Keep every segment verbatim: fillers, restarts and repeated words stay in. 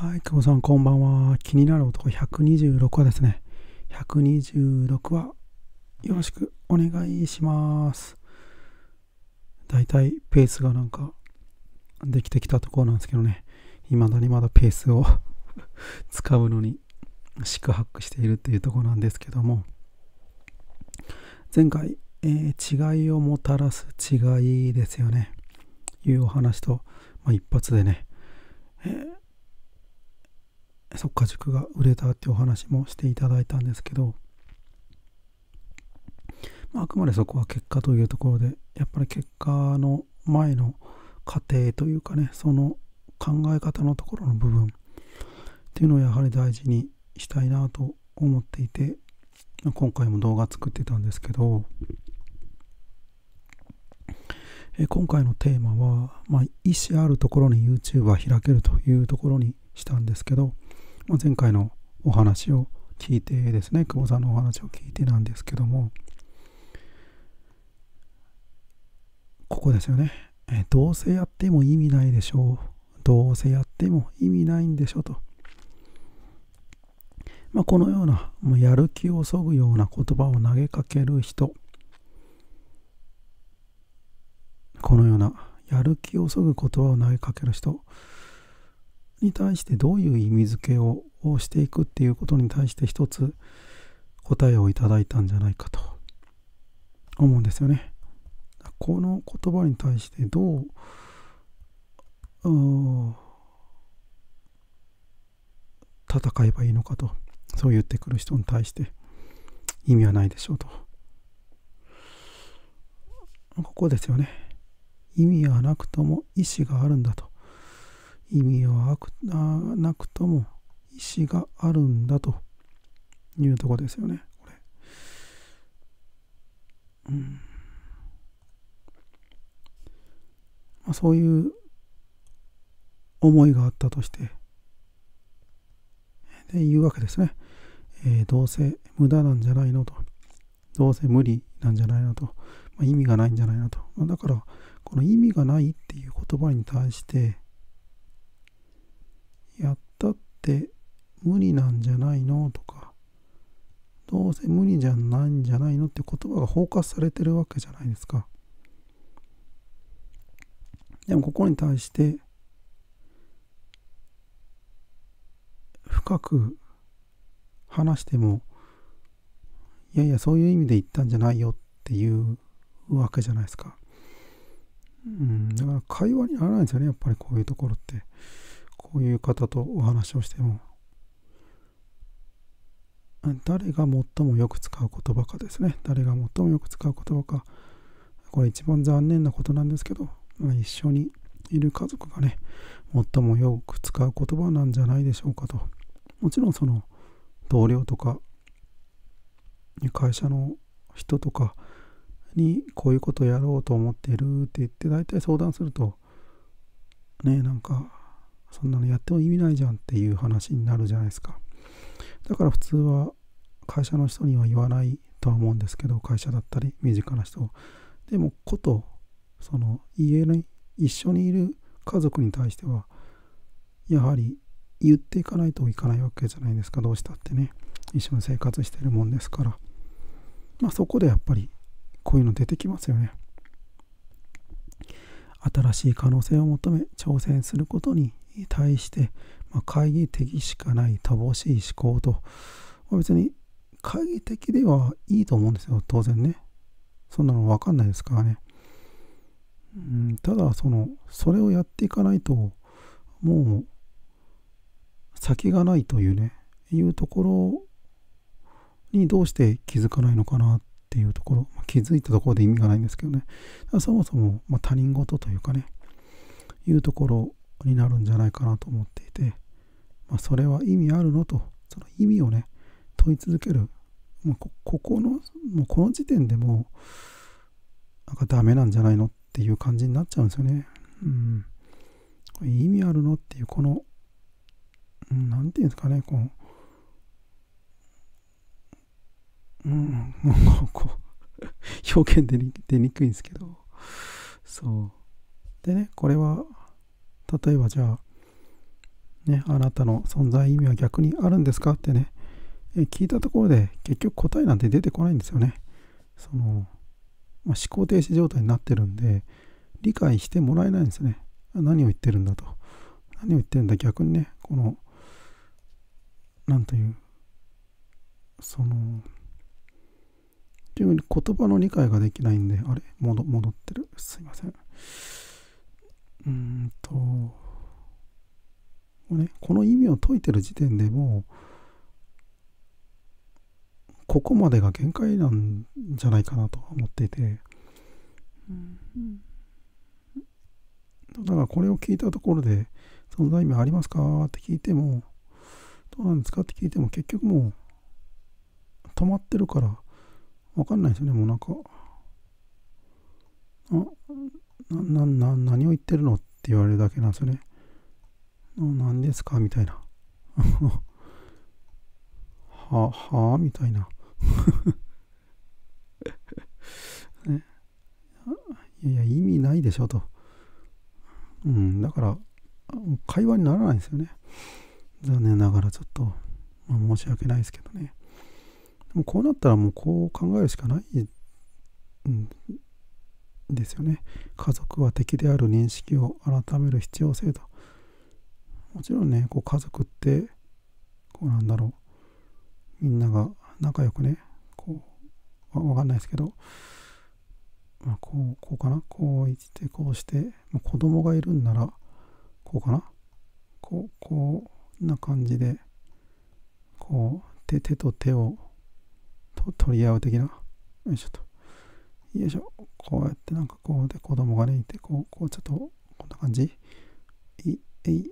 はい、久保さんこんばんは。気になる男ひゃくにじゅうろく話ですね。ひゃくにじゅうろく話、よろしくお願いします。だいたいペースがなんかできてきたところなんですけどね。未だにまだペースを使うのに四苦八苦しているっていうところなんですけども、前回、えー違いをもたらす違いですよね。いうお話と、まあ、一発でね、えー速稼塾が売れたっていうお話もしていただいたんですけど、まあ、あくまでそこは結果というところで、やっぱり結果の前の過程というかね、その考え方のところの部分っていうのをやはり大事にしたいなと思っていて、今回も動画作ってたんですけど、え今回のテーマは、まあ、意思あるところに YouTube は開けるというところにしたんですけど、まあ、前回のお話を聞いてですね、久保さんのお話を聞いてなんですけども、ここですよね。えどうせやっても意味ないでしょう。どうせやっても意味ないんでしょと。まあ、このような、もうやる気をそぐような言葉を投げかける人。このようなやる気をそぐ言葉を投げかける人に対してどういう意味付けをしていくっていうことに対して一つ答えをいただいたんじゃないかと思うんですよね。この言葉に対してどう、う戦えばいいのかと、そう言ってくる人に対して意味はないでしょうと。ここですよね。意味はなくとも意思があるんだと。意味はなくとも意思があるんだというところですよね。これ、うんまあ、そういう思いがあったとしてで言うわけですね。えー、どうせ無駄なんじゃないのと、どうせ無理なんじゃないのと、まあ、意味がないんじゃないのと、まあ、だからこの意味がないっていう言葉に対してやったって無理なんじゃないのとか、どうせ無理じゃないんじゃないのって言葉が包括されてるわけじゃないですか。でもここに対して深く話しても、いやいやそういう意味で言ったんじゃないよっていうわけじゃないですか。うん、だから会話にならないんですよね、やっぱりこういうところって。こういう方とお話をしても、誰が最もよく使う言葉かですね。誰が最もよく使う言葉か。これ一番残念なことなんですけど、まあ、一緒にいる家族がね、最もよく使う言葉なんじゃないでしょうかと。もちろんその同僚とか会社の人とかにこういうことをやろうと思っているって言って大体相談するとね、なんかそんなのやっても意味ないじゃんっていう話になるじゃないですか。だから普通は会社の人には言わないとは思うんですけど、会社だったり身近な人でもことその家に一緒にいる家族に対してはやはり言っていかないといかないわけじゃないですか。どうしたってね、一緒に生活しているもんですから、まあそこでやっぱりこういうの出てきますよね。新しい可能性を求め挑戦することに対して、まあ、懐疑的しかない乏しい思考と、まあ、別に懐疑的ではいいと思うんですよ、当然ね。そんなの分かんないですからね。うん、ただそのそれをやっていかないともう先がないというねいうところにどうして気づかないのかなっていうところ、まあ、気づいたところで意味がないんですけどね。そもそも、まあ、他人事というかねいうところになるんじゃないかなと思っていて、まあ、それは意味あるのと、その意味をね問い続ける、まあ、こ, ここのもうこの時点でもうなんかダメなんじゃないのっていう感じになっちゃうんですよね。うん、意味あるのっていうこの、うん、なんていうんですかね、こううん、もうこう表現出に出にくいんですけど、そうでね、これは例えばじゃあね、あなたの存在意味は逆にあるんですかってね、え聞いたところで結局答えなんて出てこないんですよね。その、まあ、思考停止状態になってるんで、理解してもらえないんですね。何を言ってるんだと。何を言ってるんだ、逆にね、この、なんという、その、というふうに言葉の理解ができないんで、あれ、戻戻ってる。すいません。うーんと、ね、この意味を解いてる時点でもう、ここまでが限界なんじゃないかなと思っていて、だからこれを聞いたところで、存在意味ありますかって聞いても、どうなんですかって聞いても、結局もう止まってるから分かんないですよね。もうなんか、あ、な、な、な、何を言ってるのって言われるだけなんですよね。何ですかみたいな。は、はみたいな。ね、いやいや、意味ないでしょと。うん、だから、会話にならないんですよね。残念ながらちょっと、まあ、申し訳ないですけどね。でもこうなったらもうこう考えるしかない、うん、ですよね。家族は敵である認識を改める必要性と。もちろんね、こう家族って、こうなんだろう、みんなが仲良くね、こう、わ、わかんないですけど、まあ、こう、こうかな、こう言ってこうして、まあ、子供がいるんなら、こうかな、こう、こんな感じで、こう、手、手と手をと取り合う的な、よいしょと。よいしょ。こうやってなんかこうで子供がねいて、こう、こうちょっと、こんな感じ。い、えい。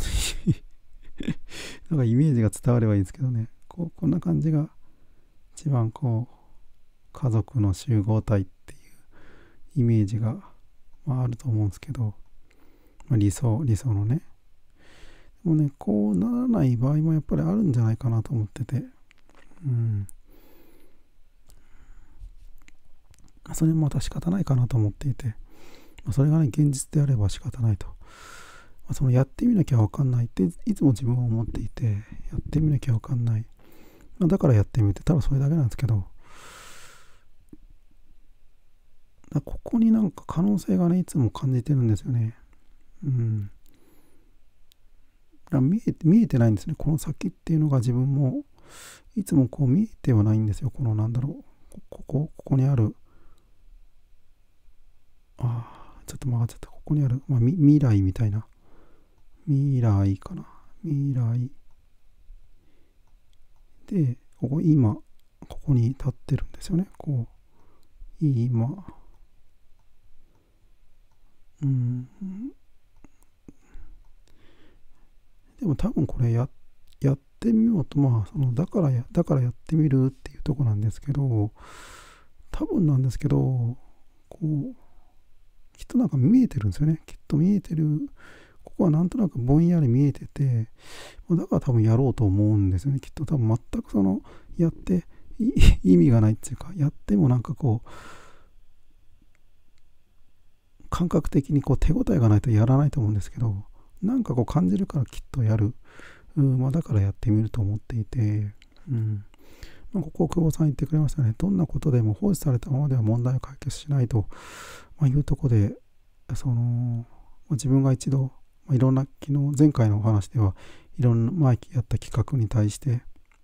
なんかイメージが伝わればいいですけどね。こう、こんな感じが一番こう、家族の集合体っていうイメージが、まあ、あると思うんですけど、まあ、理想、理想のね。でもね、こうならない場合もやっぱりあるんじゃないかなと思ってて。うん。それもまた仕方ないかなと思っていて、それがね、現実であれば仕方ないと。そのやってみなきゃわかんないっていつも自分は思っていて、やってみなきゃわかんない。だからやってみて、ただそれだけなんですけど、だここになんか可能性がね、いつも感じてるんですよね。うん。見えて、見えてないんですね。この先っていうのが自分も、いつもこう見えてはないんですよ。このなんだろう。ここ、ここにある、ああ、ちょっと曲がっちゃった。ここにある、まあ、未来みたいな。未来かな。未来。で、ここ今、ここに立ってるんですよね。こう、今。うん。でも多分これや、やってみようと、まあ、その、だからや、だからやってみるっていうとこなんですけど、多分なんですけど、こう、きっとなんか見えてるんですよね。きっと見えてる。ここはなんとなくぼんやり見えてて、だから多分やろうと思うんですよね。きっと多分全くその、やって意味がないっていうか、やってもなんかこう、感覚的にこう手応えがないとやらないと思うんですけど、なんかこう感じるからきっとやる。うん、まあだからやってみると思っていて、うん。まあ、ここ、久保さん言ってくれましたね。どんなことでも放置されたままでは問題を解決しないと、まあ、いうところで、その、まあ、自分が一度、まあ、いろんな、昨日、前回のお話では、いろんな前やった企画に対して、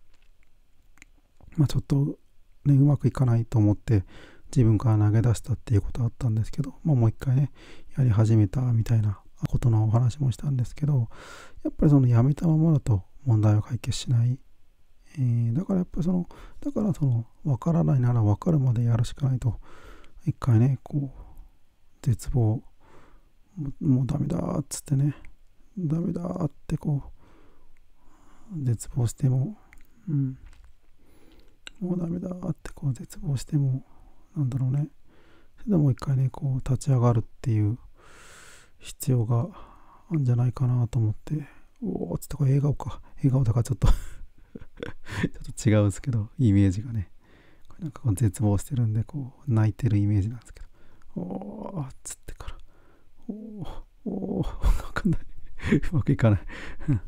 まあ、ちょっと、ね、うまくいかないと思って、自分から投げ出したっていうことがあったんですけど、まあ、もう一回ね、やり始めたみたいなことのお話もしたんですけど、やっぱりそのやめたままだと問題を解決しない。えー、だからやっぱりその、だからその、わからないならわかるまでやるしかないと、一回ね、こう、絶望、もう、もうダメだーっつってね、ダメだーってこう、絶望しても、うん、もうダメだーってこう、絶望しても、なんだろうね、それでもう一回ね、こう、立ち上がるっていう必要があるんじゃないかなと思って、おーっつってこれ笑顔か、笑顔だからちょっとちょっと違うんですけど、イメージがね、これなんかこう絶望してるんで、こう、泣いてるイメージなんですけど、おーっつってから、おー、おー、わかんない。うまくいかない。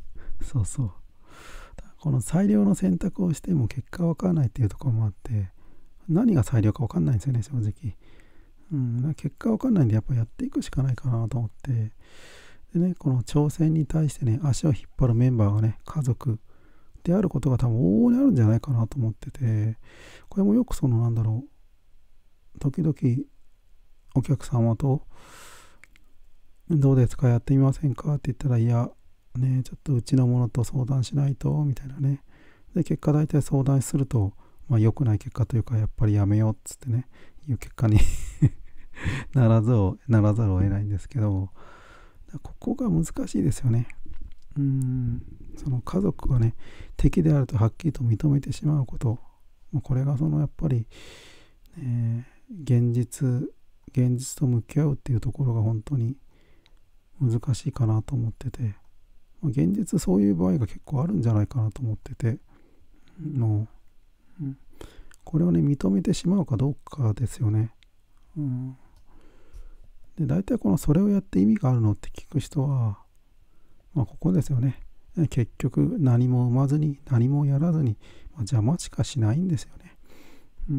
そうそう。この最良の選択をしても結果わからないっていうところもあって、何が最良かわかんないんですよね、正直。うん、だから結果わかんないんで、やっぱやっていくしかないかなと思って。でね、この挑戦に対してね、足を引っ張るメンバーがね、家族であることが多分往々にあるんじゃないかなと思ってて、これもよくそのなんだろう、時々お客様と、どうですか、やってみませんかって言ったら、いや、ね、ちょっとうちのものと相談しないと、みたいなね。で、結果大体相談すると、まあ良くない結果というか、やっぱりやめようっつってね、いう結果にならずを、ならざるを得ないんですけど、ここが難しいですよね。うーん、その家族がね、敵であるとはっきりと認めてしまうこと、これがそのやっぱり、ね、現実、現実と向き合うっていうところが本当に難しいかなと思ってて、現実そういう場合が結構あるんじゃないかなと思ってて、の、うん、これをね、認めてしまうかどうかですよね。うん、で、大体このそれをやって意味があるのって聞く人は、まあここですよね。結局何も生まずに何もやらずに、まあ、邪魔しかしないんですよね。うん。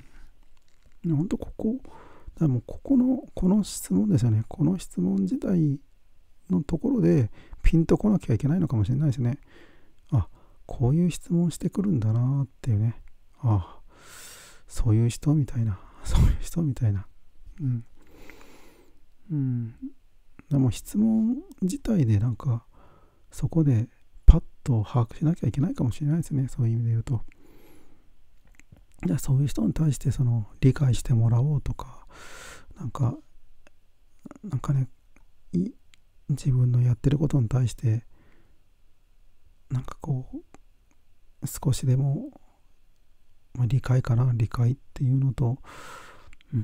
本当ここ、だもうここの、この質問ですよね。この質問自体のところでピンとこなきゃいけないのかもしれないですね。あ、こういう質問してくるんだなっていうね。あ、そういう人みたいな。そういう人みたいな。うん。うん。でも質問自体でなんか、そこでパッと把握しなきゃいけないかもしれないですね。そういう意味で言うと。じゃあそういう人に対してその理解してもらおうとか、なんか、なんかね、い自分のやってることに対して、なんかこう、少しでも、まあ、理解かな、理解っていうのと、うん、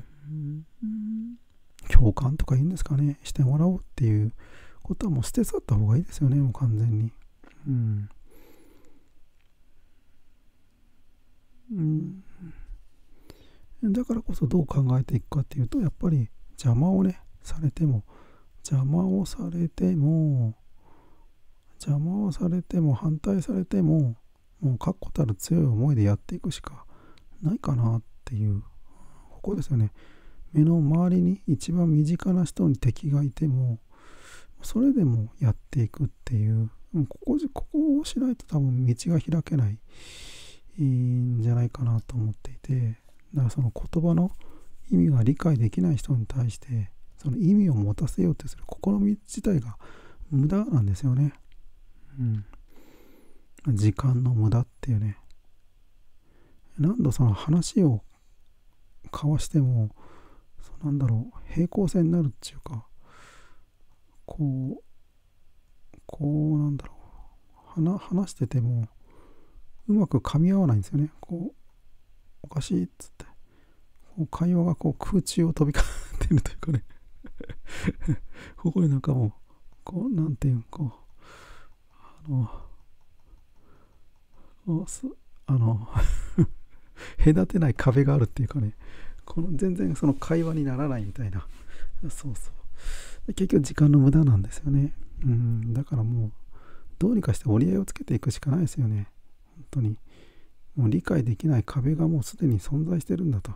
共感とか言うんですかね、してもらおうっていうことはもう捨て去った方がいいですよね、もう完全に。うん。うん、だからこそどう考えていくかっていうと、やっぱり邪魔をね、されても、邪魔をされても、邪魔をされても、反対されても、もう確固たる強い思いでやっていくしかないかなっていう、ここですよね。目の周りに一番身近な人に敵がいても、それでもやっていくっていう、ここ、ここをしないと多分道が開けないんじゃないかなと思っていて、だからその言葉の意味が理解できない人に対してその意味を持たせようとする試み自体が無駄なんですよね。うん。時間の無駄っていうね。何度その話を交わしても、そうなんだろう、平行線になるっていうか、こう、こうなんだろう、話話しててもうまく噛み合わないんですよね。こう、おかしいっつって。会話がこう空中を飛び交ってるというかねここでなんかもうこうなんていうこうあのあの隔てない壁があるっていうかね、この全然その会話にならないみたいな、そうそう結局時間の無駄なんですよね。うん、だからもうどうにかして折り合いをつけていくしかないですよね。本当にもう理解できない壁がもうすでに存在してるんだと。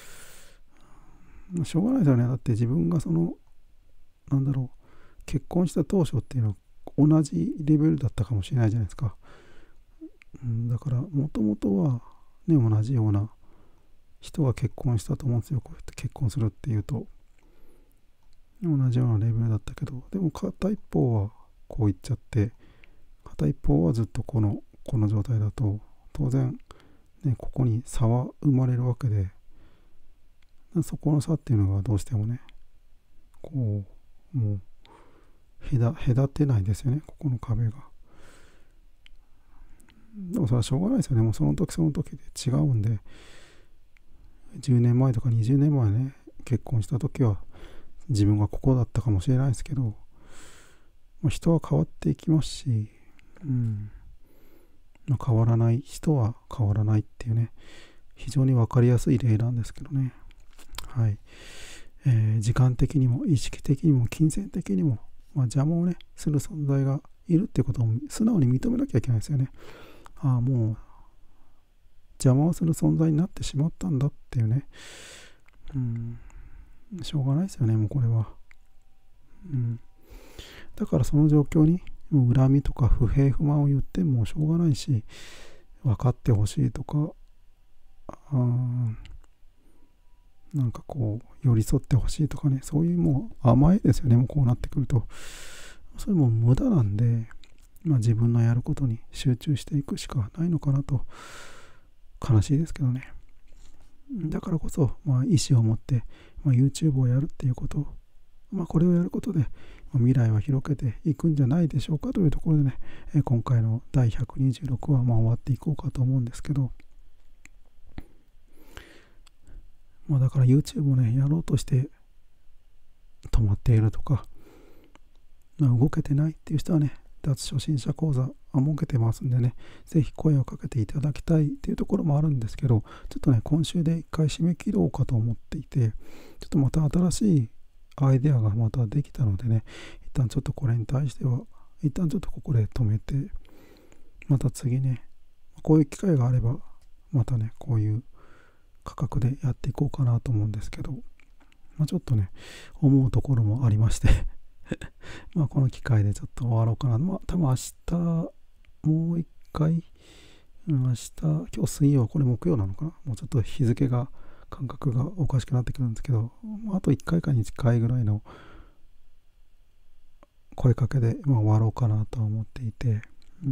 しょうがないですよね。だって自分がそのなんだろう結婚した当初っていうのは同じレベルだったかもしれないじゃないですか。うん、だからもともとはね同じような人が結婚したと思うんですよ。こうやって結婚するっていうと同じようなレベルだったけど、でも片一方はこう言っちゃって片一方はずっとこのこの状態だと当然ねここに差は生まれるわけで、そこの差っていうのがどうしてもねこうもう隔隔てないですよね、ここの壁が。でもそれはしょうがないですよね。もうその時その時で違うんで、じゅうねんまえとかにじゅうねんまえね結婚した時は自分がここだったかもしれないですけど、まあ、人は変わっていきますし、うんまあ、変わらない人は変わらないっていうね、非常に分かりやすい例なんですけどね。はい、えー、時間的にも意識的にも金銭的にも、まあ、邪魔をねする存在がいるってことを素直に認めなきゃいけないですよね。ああ、もう邪魔をする存在になってしまったんだっていうね。うん、しょうがないですよね、もうこれは。うん、だからその状況にもう恨みとか不平不満を言ってもしょうがないし、分かってほしいとか、あなんかこう寄り添ってほしいとかね、そういうもう甘えですよね。もうこうなってくるとそれも無駄なんで、まあ、自分のやることに集中していくしかないのかなと。悲しいですけどね。だからこそ、まあ、意思を持って、まあ、YouTube をやるっていうこと、まあ、これをやることで、まあ、未来は広げていくんじゃないでしょうかというところでね、え今回のだいひゃくにじゅうろくわ、まあ、終わっていこうかと思うんですけど、まあ、だから YouTube をね、やろうとして止まっているとか、まあ、動けてないっていう人はね、脱初心者講座設けてますんでね、ぜひ声をかけていただきたいっていうところもあるんですけど、ちょっとね、今週で一回締め切ろうかと思っていて、ちょっとまた新しいアイデアがまたできたのでね、一旦ちょっとこれに対しては、一旦ちょっとここで止めて、また次ね、こういう機会があれば、またね、こういう価格でやっていこうかなと思うんですけど、まあ、ちょっとね、思うところもありましてまあこの機会でちょっと終わろうかな。まあ多分明日もう一回、うん、明日、今日水曜、これ木曜なのかな。もうちょっと日付が、感覚がおかしくなってくるんですけど、あといっかいかにいっかいぐらいの声かけで、まあ、終わろうかなと思っていて、うん。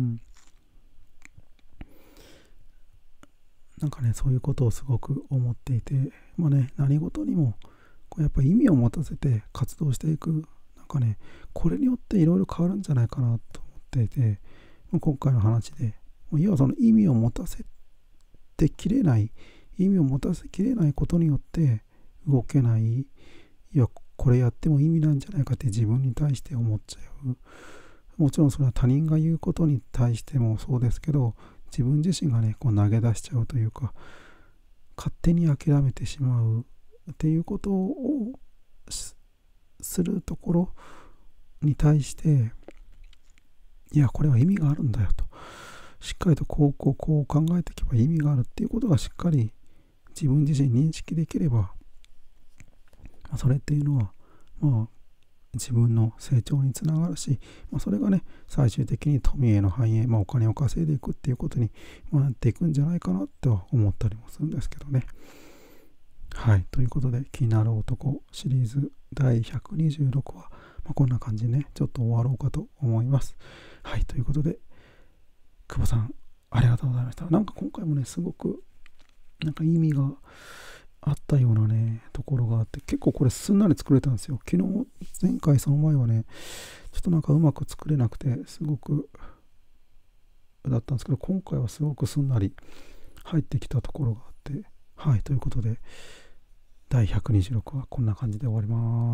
なんかね、そういうことをすごく思っていて、まあね、何事にも、こうやっぱ意味を持たせて活動していく、なんかね、これによっていろいろ変わるんじゃないかなと思っていて、今回の話で、要はその意味を持たせてきれない、意味を持たせきれないことによって動けない、いや、これやっても意味なんじゃないかって自分に対して思っちゃう。もちろんそれは他人が言うことに対してもそうですけど、自分自身がね、こう投げ出しちゃうというか、勝手に諦めてしまうっていうことをするところに対して、いや、これは意味があるんだよと。しっかりとこうこうこう考えていけば意味があるっていうことがしっかり自分自身認識できれば、それっていうのはまあ自分の成長につながるし、まあ、それがね最終的に富への繁栄、まあ、お金を稼いでいくっていうことになっていくんじゃないかなっては思ったりもするんですけどね。はい、ということで気になる男シリーズだいひゃくにじゅうろくわ、まあ、こんな感じでねちょっと終わろうかと思います。はい、ということで久保さんありがとうございました。なんか今回もねすごくなんか意味があったようなねところがあって、結構これすんなり作れたんですよ。昨日前回その前はねちょっとなんかうまく作れなくてすごくだったんですけど、今回はすごくすんなり入ってきたところがあって、はい、ということでだいひゃくにじゅうろくはこんな感じで終わります。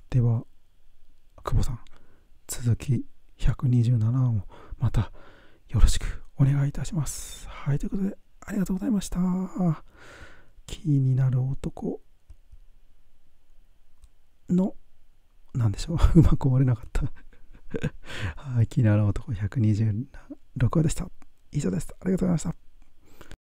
では久保さん、続きひゃくにじゅうななわもまたよろしくお願いいたします。はい、ということでありがとうございました。気になる男のなんでしょううまく終われなかったはい、気になる男ひゃくにじゅうろくわでした。以上です。ありがとうございました。